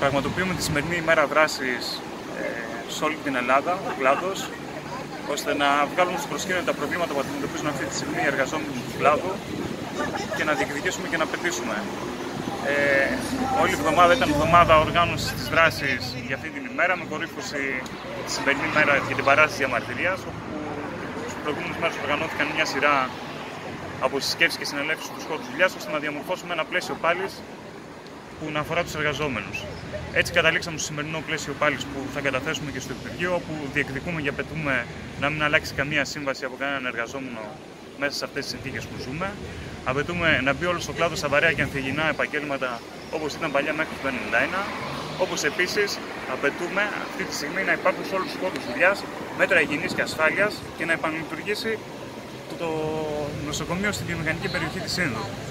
Πραγματοποιούμε τη σημερινή ημέρα δράσης σε όλη την Ελλάδα, ο κλάδος, ώστε να βγάλουμε στο προσκήνιο τα προβλήματα που αντιμετωπίζουν αυτή τη στιγμή οι εργαζόμενοι του κλάδου και να διεκδικήσουμε και να πετύσουμε. Όλη η εβδομάδα ήταν εβδομάδα οργάνωσης της δράσης για αυτή την ημέρα, με κορύφωση τη σημερινή ημέρα για την παράσταση διαμαρτυρίας, όπου στους προηγούμενους μέρες οργανώθηκαν μια σειρά από συσκέψεις και συνελεύσεις στους χώρους δουλειάς, ώστε να διαμορφώσουμε ένα πλαίσιο πάλης που να αφορά τους εργαζόμενους. Έτσι καταλήξαμε στο σημερινό πλαίσιο πάλης που θα καταθέσουμε και στο Υπουργείο, όπου διεκδικούμε και απαιτούμε να μην αλλάξει καμία σύμβαση από κανέναν εργαζόμενο μέσα σε αυτές τις συνθήκες που ζούμε. Απαιτούμε να μπει όλο στο κλάδο στα βαρέα και ανθυγιεινά επαγγέλματα όπως ήταν παλιά μέχρι το 1991. Όπως επίσης απαιτούμε αυτή τη στιγμή να υπάρχουν σε όλους τους χώρους δουλειάς μέτρα υγιεινής και ασφάλειας και να επαναλειτουργήσει το νοσοκομείο στη βιομηχανική περιοχή της Σύνδου.